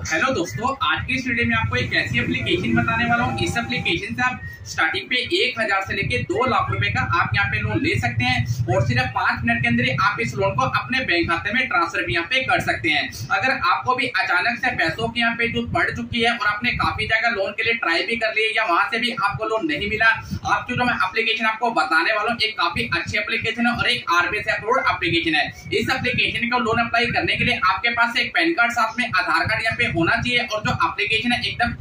Hello दोस्तों, आज की इस वीडियो में आपको एक ऐसी एप्लीकेशन बताने वाला हूँ। इस एप्लीकेशन से आप स्टार्टिंग पे 1000 से लेके 2 लाख रुपए का आप यहाँ पे लोन ले सकते हैं और सिर्फ 5 मिनट के अंदर ही आप इस लोन को अपने बैंक खाते में ट्रांसफर भी यहाँ पे कर सकते हैं। अगर आपको भी अचानक से पैसों की यहाँ पे जो बढ़ चुकी है और आपने काफी जगह लोन के लिए ट्राई भी कर लिया या वहां से भी आपको लोन नहीं मिला, आपको जो मैं एप्लीकेशन आपको बताने वाला हूँ एक काफी अच्छी एप्लीकेशन है और एक आरबीआई से अप्रूव्ड एप्लीकेशन है। इस एप्लीकेशन का लोन अप्लाई करने के लिए आपके पास एक पैन कार्ड साथ में आधार कार्ड यहाँ पे होना चाहिए और जो एप्लीकेशन है एकदम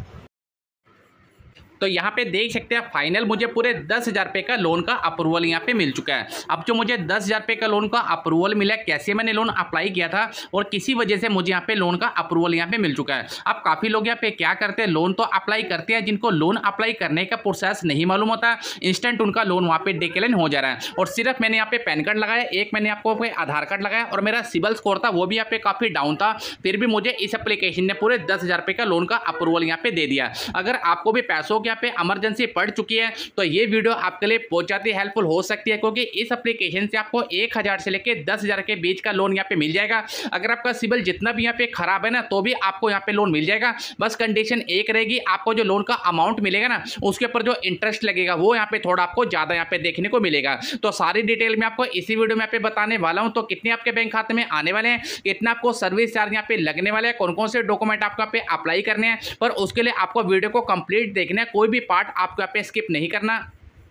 तो यहाँ पे देख सकते हैं फाइनल मुझे पूरे 10,000 रुपये का लोन का अप्रूवल यहाँ पे मिल चुका है। अब जो मुझे 10,000 रुपये का लोन का अप्रूवल मिला, कैसे मैंने लोन अप्लाई किया था और किसी वजह से मुझे यहाँ पे लोन का अप्रूवल यहाँ पे मिल चुका है। अब काफ़ी लोग यहाँ पे क्या करते हैं, लोन तो अप्लाई करते हैं, जिनको लोन अप्लाई करने का प्रोसेस नहीं मालूम होता, इंस्टेंट उनका लोन वहाँ पे डिक्लेयर हो जा रहा है। और सिर्फ मैंने यहाँ पे पैन कार्ड लगाया, एक मैंने आपको आधार कार्ड लगाया और मेरा सिबिल स्कोर था वो भी यहाँ पे काफ़ी डाउन था, फिर भी मुझे इस एप्लीकेशन ने पूरे 10,000 रुपये का लोन का अप्रूवल यहाँ पे दे दिया। अगर आपको भी पैसों यहाँ पे इमरजेंसी पड़ चुकी है तो ये वीडियो आपके लिए बहुत ज्यादा हेल्पफुल हो सकती है, क्योंकि इस एप्लीकेशन से आपको 1000 से लेकर 10,000 के बीच का लोन यहाँ पे मिल जाएगा। अगर आपका सिबिल जितना भी यहाँ पे खराब है ना तो भी आपको यहाँ पे लोन मिल जाएगा। बस कंडीशन एक रहेगी, आपको जो लोन का अमाउंट मिलेगा ना उसके ऊपर जो इंटरेस्ट लगेगा वो यहाँ पे थोड़ा आपको ज्यादा यहाँ पे देखने को मिलेगा। तो सारी डिटेल में आपको इसी वीडियो में यहाँ पे बताने वाला हूँ। तो कितने आपके बैंक खाते में आने वाले हैं, कितना आपको सर्विस चार्ज यहाँ पे लगने वाले हैं, कौन कौन से डॉक्यूमेंट आपको यहाँ पे अप्लाई करने हैं, पर उसके लिए आपको वीडियो को कंप्लीट देखना है, कोई भी पार्ट आपको यहाँ पे स्किप नहीं करना।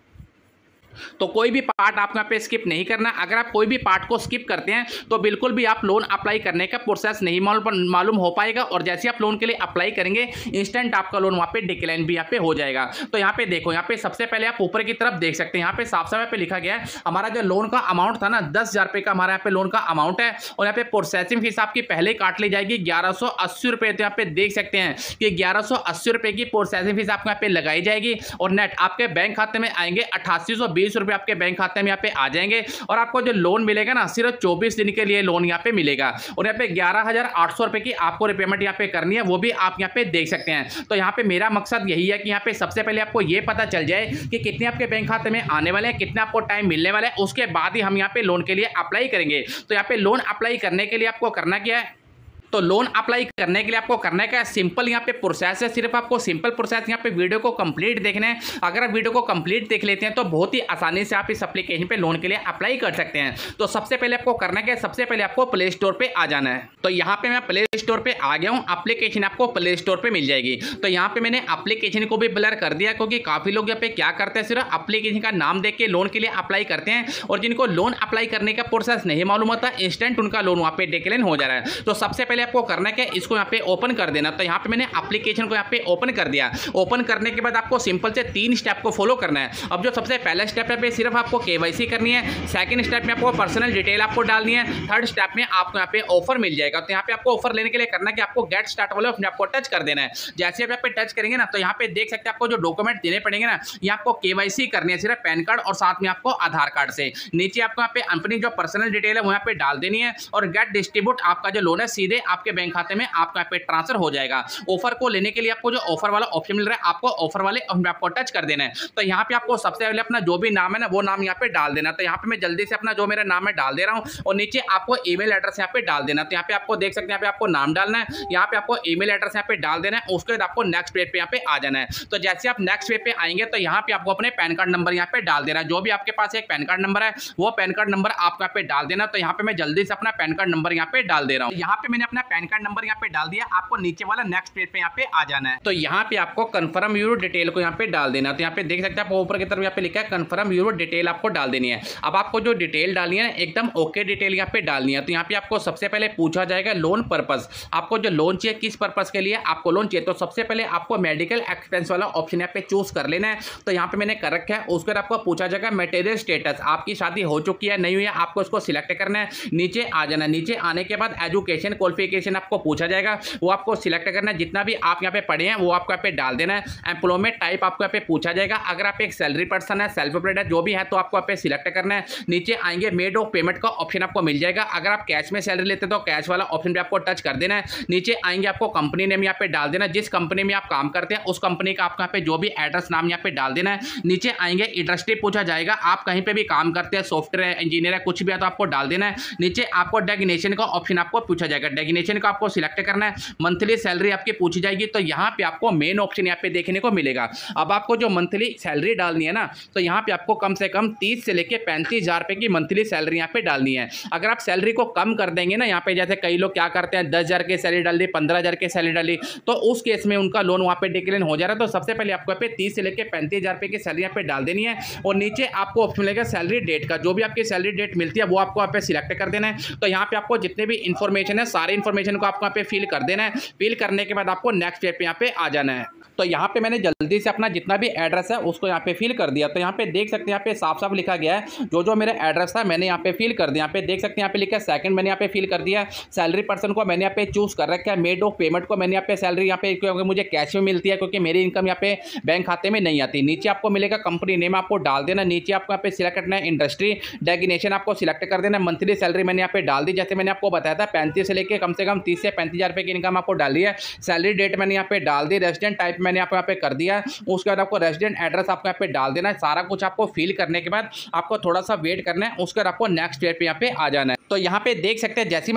तो कोई भी पार्ट आपको यहाँ पे स्किप नहीं करना। अगर आप कोई भी पार्ट को स्किप करते हैं तो बिल्कुल भी आप लोन अप्लाई करने का प्रोसेस नहीं मालूम हो पाएगा और जैसे आप लोन के लिए अप्लाई करेंगे इंस्टेंट आपका लोन वहाँ पे डिक्लाइन भी यहाँ पे हो जाएगा। तो यहाँ पे देखो, यहाँ पे सबसे पहले आप ऊपर की तरफ देख सकते हैं, यहाँ पे साफ साफ पे लिखा गया है हमारा जो लोन का अमाउंट था ना 10,000 रुपये का हमारा यहाँ पे लोन का अमाउंट है और यहाँ पे प्रोसेसिंग फीस आपकी पहले काट ली जाएगी 1180 रुपये। तो यहाँ पे देख सकते हैं कि 1180 रुपये की प्रोसेसिंग फीस आपको यहाँ पे लगाई जाएगी और नेट आपके बैंक खाते में आएंगे 8820 रुपए आपके बैंक खाते में यहाँ पे आ जाएंगे और आपको जो लोन मिलेगा ना सिर्फ 24 दिन के लिए लोन यहाँ पे मिलेगा और यहाँ पे 11,800 रुपए की आपको रिपेमेंट यहाँ पे करनी है, वो भी आप यहाँ पे देख सकते हैं। तो यहाँ पे मेरा मकसद यही है कि यहाँ पे सबसे पहले आपको ये पता चल जाए कि कितने आपके बैंक खाते में आने वाले हैं, कितना आपको टाइम मिलने वाला है, उसके बाद ही हम यहाँ पे लोन के लिए अप्लाई करेंगे। तो यहाँ पे लोन अप्लाई करने के लिए आपको करना क्या है, तो लोन अप्लाई करने के लिए आपको करने का सिंपल यहाँ पे प्रोसेस है। सिर्फ आपको सिंपल प्रोसेस यहाँ पे वीडियो को कंप्लीट देखना है। अगर आप वीडियो को कंप्लीट देख लेते हैं तो बहुत ही आसानी से आप इस एप्लीकेशन पे लोन के लिए अप्लाई कर सकते हैं। तो सबसे पहले आपको करना क्या है, सबसे पहले आपको प्ले स्टोर पे आ जाना है। तो यहाँ पे मैं प्ले स्टोर पे आ गया हूँ, एप्लीकेशन आपको प्ले स्टोर पे मिल जाएगी। तो यहाँ पे मैंने एप्लीकेशन को भी ब्लर कर दिया, क्योंकि काफी लोग यहाँ पे क्या करते हैं सिर्फ एप्लीकेशन का नाम देख के लोन के लिए अप्लाई करते हैं और जिनको लोन अप्लाई करने का प्रोसेस नहीं मालूम होता इंस्टेंट उनका लोन वहाँ पे डिक्लेयर हो जा रहा है। तो सबसे पहले आपको करना क्या, इसको यहाँ पे ओपन कर देना। तो यहाँ पे मैंने एप्लीकेशन को यहाँ पे ओपन कर दिया। ओपन करने के बाद आपको सिंपल से 3 स्टेप को फॉलो करना है। अब जो सबसे पहला स्टेप है सिर्फ आपको केवाईसी करनी है, सेकंड स्टेप में आपको पर्सनल डिटेल आपको डालनी है, थर्ड स्टेप में आपको यहाँ पे ऑफर मिल जाएगा। तो यहाँ पे आपको ऑफर लेने के लिए करना है कि आपको गेट स्टार्ट वाले ऑप्शन आपको टच कर देना है। जैसे आप यहाँ पे टच करेंगे ना तो यहाँ पे देख सकते हैं आपको जो डॉक्यूमेंट देने पड़ेंगे ना, ये आपको केवाईसी करनी है सिर्फ पैन कार्ड और साथ में आपको आधार कार्ड से। नीचे आपको यहाँ पे अपनी जो पर्सनल डिटेल है वो यहाँ पे डाल देनी है और गेट डिस्ट्रीब्यूट आपका जो लोन है सीधे आपके बैंक खाते में आपका यहाँ पे ट्रांसफर हो जाएगा। ऑफर को लेने के लिए आपको जो ऑफर वाला ऑप्शन मिल रहा है आपको ऑफर वाले ऑप्शन आपको टच कर देना है। तो यहाँ पे आपको सबसे पहले अपना जो भी नाम है ना वो नाम यहाँ पे डाल देना। तो यहाँ पे मैं जल्दी से अपना जो मेरा नाम है डाल दे रहा हूँ और नीचे आपको ईमेल एड्रेस यहाँ पे डाल देना। तो यहाँ पे आपको देख सकते हैं यहाँ पे आपको नाम डालना है, यहाँ पे आपको ईमेल एड्रेस यहाँ पे डाल देना है, उसके बाद आपको नेक्स्ट पेज पे यहाँ पे आ जाना है। तो जैसे आप नेक्स्ट पेज पे आएंगे तो यहाँ पे आपको अपने पैन कार्ड नंबर यहाँ पे डाल देना है। जो भी आपके पास एक पैन कार्ड नंबर है वो पैन कार्ड नंबर आपको यहाँ पे डाल देना। तो यहाँ पे मैं जल्दी से अपना पैन कार्ड नंबर यहाँ पे डाल दे रहा हूँ। यहाँ पे मैंने अपना पैन कार्ड नंबर यहाँ पे डाल दिया, आपको नीचे वाला नेक्स्ट पेज पे यहाँ पे आ जाना है। तो यहाँ पे आपको कंफर्म यूरो डिटेल को यहाँ पे डाल देना। तो यहाँ पे देख सकते हैं आप ऊपर की तरफ यहाँ पे लिखा है कंफर्म यूरो डिटेल आपको डाल देनी है। अब आपको जो डिटेल डालनी है एकदम ओके डिटेल यहाँ पे डालनी है। तो यहाँ पे आपको सबसे पहले पूछा जाएगा लोन पर्पस, आपको जो लोन चाहिए किस पर्पस के लिए आपको लोन चाहिए। तो सबसे पहले आपको मेडिकल एक्सपेंस वाला ऑप्शन यहाँ पे चूज कर लेना है। तो यहाँ पे मैंने कर रखा है। उसके बाद आपको पूछा जाएगा मटेरियल स्टेटस, आपकी शादी हो चुकी है नहीं हुई है, आपको उसको सिलेक्ट करना है, नीचे आ जाना। नीचे आने के बाद एजुकेशन क्वालिफिकेशन आपको पूछा जाएगा, वो आपको सिलेक्ट करना है। जितना भी आप यहाँ पे पढ़े हैं वो आपको यहाँ पे डाल देना है। एम्प्लॉयमेंट टाइप आपको यहाँ पे पूछा जाएगा, अगर आप एक सैलरी पर्सन है, सेल्फ एम्प्लॉयड है, जो भी है तो आपको यहाँ पे सिलेक्ट करना है। नीचे आएंगे मेड ऑफ पेमेंट का ऑप्शन आपको मिल जाएगा, अगर आप कैश में सैलरी लेते तो कैश वाला ऑप्शन भी आपको टच कर देना है। नीचे आएंगे आपको कंपनी नेम यहाँ पे डाल देना, जिस कंपनी में आप काम करते हैं उस कंपनी का आपको यहाँ पे जो भी एड्रेस नाम यहाँ पे डाल देना है। नीचे आएंगे इंडस्ट्री पूछा जाएगा, आप कहीं पे भी काम करते हैं, सॉफ्टवेयर इंजीनियर है, कुछ भी है तो आपको डाल देना है। नीचे आपको डेजिग्नेशन का ऑप्शन आपको पूछा जाएगा, डेजिग्नेशन डेस्टिनेशन को आपको सिलेक्ट करना है, मंथली सैलरी आपकी पूछी जाएगी, तो यहाँ पे आपको मेन ऑप्शन यहाँ पे देखने को मिलेगा। अब आपको जो मंथली सैलरी डालनी है ना, तो यहाँ पे आपको कम से कम 30 से लेके 35,000 रुपए की मंथली सैलरी यहाँ पे डालनी है। अगर आप सैलरी को कम कर देंगे ना, यहाँ पे जैसे कई लोग क्या करते हैं 10,000 की सैलरी डाल दी, 15,000 की सैलरी डाली, तो उस केस में उनका लोन वहाँ पे डिक्लेयर हो जा रहा है। तो सबसे पहले आपको यहाँ पे 30 से लेके 35,000 रुपए की सैलरी यहाँ पे डाल देनी है, और नीचे आपको ऑप्शन मिलेगा सैलरी डेट का, जो भी आपकी सैलरी डेट मिलती है वो आपको यहाँ पे सिलेक्ट कर देना है। तो यहाँ पे आपको जितने भी इन्फॉर्मेशन है सारे इन्फॉर्मेशन को आपको यहाँ पे फिल कर देना है। फिल करने के बाद आपको नेक्स्ट स्टेप पे यहाँ पे आ जाना है। तो यहाँ पे मैंने जल्दी से अपना जितना भी एड्रेस है उसको यहाँ पे फिल कर दिया। तो यहाँ पे देख सकते हैं यहाँ पे साफ साफ लिखा गया है जो मेरा एड्रेस था मैंने यहाँ पे फिल कर दिया। यहाँ पे देख सकते हैं यहाँ पे लिखा है सेकंड मैंने यहाँ पे फिल कर दिया। सैलरी पर्सन को मैंने यहाँ पे चूज कर रखा है। मेड ऑफ पेमेंट को मैंने यहाँ पे सैलरी यहाँ पे क्योंकि मुझे कैश में मिलती है, क्योंकि मेरी इनकम यहाँ पे बैंक खाते में नहीं आती। नीचे आपको मिलेगा कंपनी नेम आपको डाल देना। नीचे आपको यहाँ पे सिलेक्ट करना है इंडस्ट्री, डेजिग्नेशन आपको सिलेक्ट कर देना। मंथली सैलरी मैंने यहाँ पे डाल दी, जैसे मैंने आपको बताया था 35 से लेकर कम से कम 30 से 35,000 रुपए की इनकम आपको डाली है। सैलरी डेट मैंने यहाँ पे डाल दी। रेजिडेंट टाइप मैंने यहाँ पे कर दिया। उसके बाद आपको रेजिडेंट एड्रेस आपको यहाँ पे डाल देना है। सारा कुछ आपको फिल करने के बाद आपको थोड़ा सा वेट करना है, उसके बाद आपको नेक्स्ट स्टेप पे यहाँ पे आ जाना है। तो यहाँ पे देख सकते हैं जैसे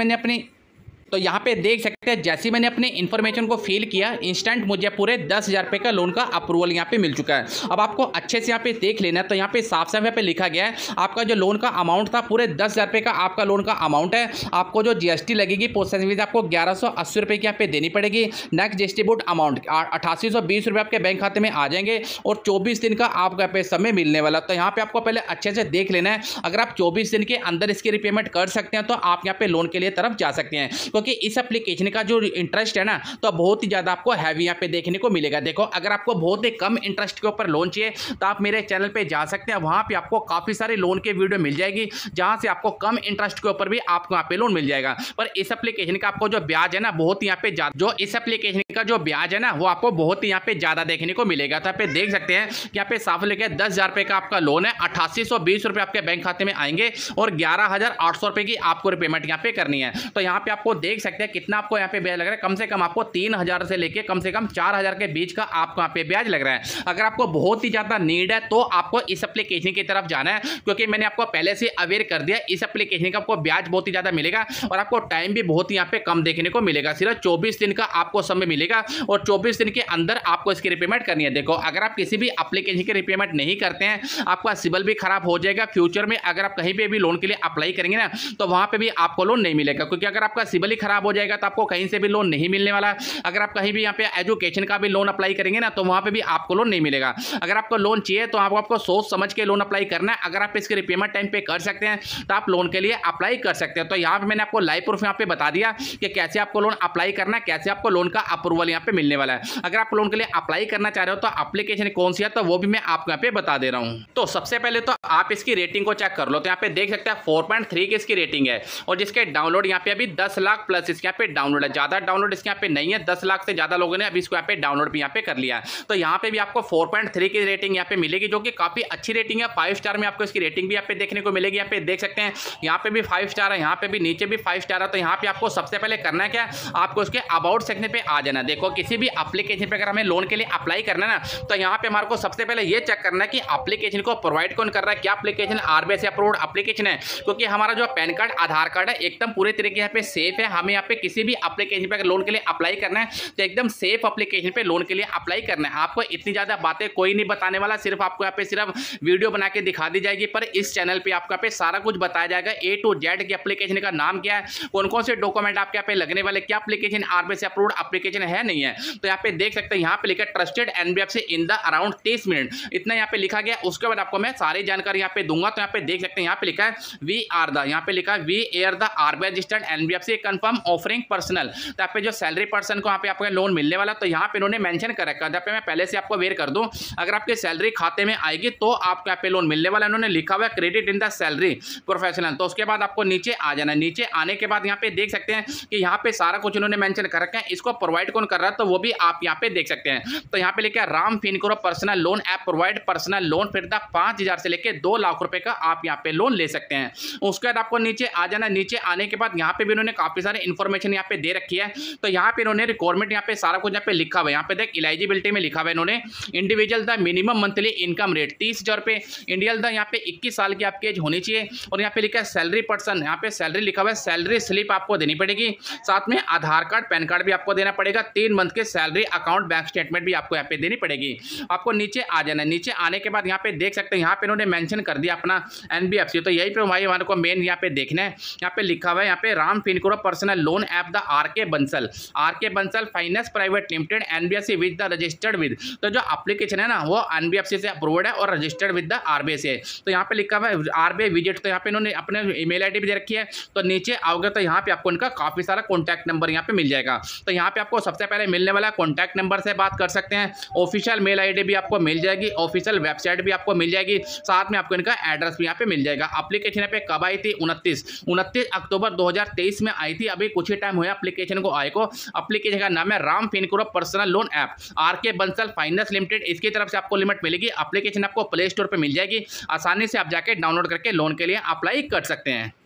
मैंने अपनी इन्फॉर्मेशन को फिल किया, इंस्टेंट मुझे पूरे 10,000 रुपए का लोन का अप्रूवल यहाँ पे मिल चुका है। अब आपको अच्छे से यहाँ पे देख लेना है। तो यहाँ पे साफ साफ यहाँ पे लिखा गया है आपका जो लोन का अमाउंट था पूरे 10,000 रुपए का आपका लोन का अमाउंट है। आपको जो जीएसटी लगेगी प्रोसेसिंग फीस आपको 1180 रुपए की यहाँ पे देनी पड़ेगी। नेक्स्ट डिस्ट्रीब्यूट अमाउंट 8820 रुपये आपके बैंक खाते में आ जाएंगे, और 24 दिन का आपको यहाँ पे समय मिलने वाला। तो यहाँ पे आपको पहले अच्छे से देख लेना है। अगर आप 24 दिन के अंदर इसकी रिपेमेंट कर सकते हैं तो आप यहाँ पे लोन के लिए तरफ जा सकते हैं, क्योंकि इस एप्लीकेशन का जो इंटरेस्ट है ना तो बहुत ही ज्यादा आपको हैवी यहाँ पे देखने को मिलेगा। देखो अगर आपको बहुत ही कम इंटरेस्ट के ऊपर लोन चाहिए तो आप मेरे चैनल पे जा सकते हैं। वहां पे आपको काफी सारे लोन के वीडियो मिल जाएगी जहां से आपको कम इंटरेस्ट के ऊपर भी आपको यहाँ पे लोन मिल जाएगा। पर इस एप्लीकेशन का आपको जो ब्याज है ना बहुत यहाँ पे इस एप्लीकेशन का जो ब्याज है ना वो आपको बहुत ही यहाँ पे ज्यादा देखने को मिलेगा। तो आप देख सकते हैं कि यहाँ पे साफ लिखा है 10,000 रुपए का आपका लोन है, 8820 रुपए आपके बैंक खाते में आएंगे, और 11,800 रुपए की आपको रिपेमेंट यहाँ पे करनी है। तो यहाँ पे आपको देख सकते हैं कितना आपको यहाँ पे ब्याज लग रहा है। कम से कम आपको 3,000 से लेके कम से कम 4,000 के बीच का आपको यहाँ पे ब्याज लग रहा है। अगर आपको बहुत ही ज्यादा नीड है तो आपको इस एप्लीकेशन की तरफ जाना है, क्योंकि मैंने आपको पहले से अवेयर कर दिया इस एप्लीकेशन का आपको ब्याज बहुत ही ज्यादा मिलेगा, और आपको टाइम भी बहुत ही यहाँ पे कम देखने को मिलेगा। सिर्फ 24 दिन का आपको समय मिलेगा, और 24 दिन के अंदर आपको इसकी रिपेमेंट करनी है। देखो अगर आप किसी भी एप्लीकेशन की रिपेमेंट नहीं करते हैं आपका सिबिल भी खराब हो जाएगा। फ्यूचर में अगर आप कहीं पे भी लोन के लिए अप्लाई करेंगे ना तो वहां पे भी आपको लोन नहीं मिलेगा, क्योंकि अगर आपका सिबिल ही खराब हो जाएगा तो आपको कहीं से भी लोन नहीं मिलने वाला। अगर आप कहीं भी यहाँ पे एजुकेशन का भी लोन अप्लाई करेंगे ना तो वहां पे भी आपको लोन नहीं मिलेगा। अगर आपको लोन चाहिए तो आपको सोच समझ के लोन अप्लाई करना है। अगर आप इसके रिपेमेंट टाइम पे कर सकते हैं तो आप लोन के लिए अप्लाई कर सकते हैं। तो यहाँ पे मैंने आपको लाइव प्रूफ यहाँ पे बता दिया कि कैसे आपको लोन अप्लाई करना है, कैसे आपको लोन का अप्रूवल यहाँ पे मिलने वाला है। अगर आप लोन के लिए अप्लाई करना चाह रहे हो तो एप्लीकेशन कौन सी है तो वो भी मैं आपको यहाँ पे बता दे रहा हूँ। तो सबसे पहले तो आप इसकी रेटिंग को चेक कर लो। तो यहाँ पे देख सकते हैं 4.3 की इसकी रेटिंग है, और जिसके डाउनलोड यहाँ पे अभी 10 लाख प्लस इसके यहाँ पे डाउनलोड है। ज्यादा डाउनलोड इसके यहाँ पे नहीं है, 10 लाख से ज्यादा लोगों ने अभी इसको यहाँ पे डाउनलोड भी यहाँ पे कर लिया है। तो यहाँ पे भी आपको 4.3 की रेटिंग यहाँ पे मिलेगी, जो कि काफी अच्छी रेटिंग है। 5 स्टार में आपको इसकी रेटिंग भी यहाँ पे देखने को मिलेगी। यहाँ पे देख सकते हैं यहाँ पे भी 5 स्टार है, यहाँ पे भी नीचे भी 5 स्टार है। तो यहाँ पे आपको सबसे पहले करना है क्या, आपको उसके अबाउट सेक्शन पे आ जाना। देखो किसी भी एप्लीकेशन पे अगर हमें लोन के लिए अप्लाई करना है ना तो यहाँ पे हमारे को सबसे पहले ये चेक करना है कि एप्लीकेशन को प्रोवाइड कौन कर रहा है, क्या एप्लीकेशन आरबीआई से अप्रूव्ड एप्लीकेशन है। क्योंकि हमारा जो पैन कार्ड आधार कार्ड है एकदम पूरे तरीके यहाँ पे सेफ है। हमें यहाँ पे किसी भी एप्लीकेशन पे लोन के लिए अप्लाई करना है तो एकदम सेफ एप्लीकेशन पे लोन के लिए अप्लाई करना है। आपको इतनी ज्यादा बातें कोई नहीं बताने वाला, सिर्फ आपको यहाँ पे सिर्फ वीडियो बना के दिखा दी जाएगी। पर इस चैनल पे आपको यहाँ पे सारा कुछ बताया जाएगा A to Z की एप्लीकेशन का नाम क्या है, कौन कौन से डॉक्यूमेंट आपके यहाँ पे लगने वाले, क्या एप्लीकेशन आरबीआई से अप्रूव्ड एप्लीकेशन है नहीं है। तो यहाँ पे देख सकते हैं यहाँ पे लिखा trusted NBFC in the around 30 minute, इतना यहाँ पे लिखा गया। उसके बाद आपको मैं सारी जानकारी यहाँ पे दूंगा। तो यहाँ पे देख सकते हैं यहाँ पे लिखा है वी आर द, यहाँ पे लिखा है we are the RBI registered NBFC confirm offering personal. तो यहाँ पे जो सैलरी पर्सन को यहाँ पे आपका लोन मिलने वाला तो यहाँ पे इन्होंने मेंशन कर रखा है। यहाँ पे मैं पहले से आपको अवेयर कर दूं, अगर आपकी सैलरी खाते में आएगी तो आपको यहाँ पे लोन मिलने वाला। इन्होंने लिखा हुआ है credit in the salary professional. तो उसके बाद आपको नीचे आ जाना। नीचे आने के बाद यहाँ पे देख सकते हैं कि यहाँ पे सारा कुछ इन्होंने मेंशन कर रखा है। इसको प्रोवाइड कौन कर रहा है तो वो भी आप यहाँ पे देख सकते हैं। तो यहाँ पे लिखा है Ram Fincorp personal loan app provide personal loan फिर द 5,000 से लेके 2 लाख रुपए का आप यहाँ पे लोन ले सकते हैं। उसके बाद आपको नीचे आ जाना। नीचे आने के बाद यहाँ पे भी इन्होंने काफी सारे सारे इन्फॉर्मेशन यहाँ पे दे रखी है। तो यहाँ पे इन्होंने रिक्वायरमेंट यहाँ पे सारा कुछ यहाँ पे लिखा हुआ है। यहाँ पे देख एलिजिबिलिटी में लिखा हुआ है इन्होंने individual the minimum monthly income rate 30,000 रुपये, इंडिविजुअल द यहाँ पे 21 साल की आपकी एज होनी चाहिए, और यहाँ पे लिखा है सैलरी पर्सन, यहाँ पे सैलरी लिखा हुआ है, सैलरी स्लिप आपको देनी पड़ेगी, साथ में आधार कार्ड पैन कार्ड भी आपको देना पड़ेगा, 3 मंथ के सैलरी अकाउंट बैंक स्टेटमेंट भी आपको यहाँ पे देनी पड़ेगी। आपको नीचे आ जाना है, नीचे आने के बाद यहाँ पे देख सकते हैं यहाँ पे इन्होंने मेंशन कर दिया अपना एनबीएफसी। तो यही पे भाई हमारे को मेन यहाँ पे देखना है, यहाँ पे लिखा हुआ है यहाँ पे Ram Fincorp personal loan app the RK Bansal finance private limited NBFC with the registered with. तो जो एप्लीकेशन है ना वो एनबीएफसी से अप्रूव्ड है और रजिस्टर्ड विद द आरबीआई से। तो यहाँ पे लिखा हुआ है आरबीआई विजिट, तो यहाँ पे इन्होंने अपने ईमेल आईडी भी दे रखी है। तो नीचे आओगे तो यहाँ पे आपको इनका काफी सारा कॉन्टैक्ट नंबर यहाँ पे मिल जाएगा। तो यहाँ पे आपको सबसे पहले मिलने वाला कॉन्टैक्ट नंबर से बात कर सकते हैं, ऑफिशियल मेल आईडी भी आपको मिल जाएगी, ऑफिशियल वेबसाइट भी आपको मिल जाएगी, साथ में आपको इनका एड्रेस भी यहाँ पे मिल जाएगा। एप्लीकेशन यहाँ पे कब आई थी? 29 अक्टूबर 2023 में आई थी। अभी कुछ ही टाइम हुआ एप्लीकेशन को आए को। एप्लीकेशन का नाम है Ram Fincorp personal loan app RK Bansal finance limited. इसकी तरफ से आपको लिमिट मिलेगी। एप्लीकेशन आपको प्ले स्टोर पर मिल जाएगी, आसानी से आप जाके डाउनलोड करके लोन के लिए अप्लाई कर सकते हैं।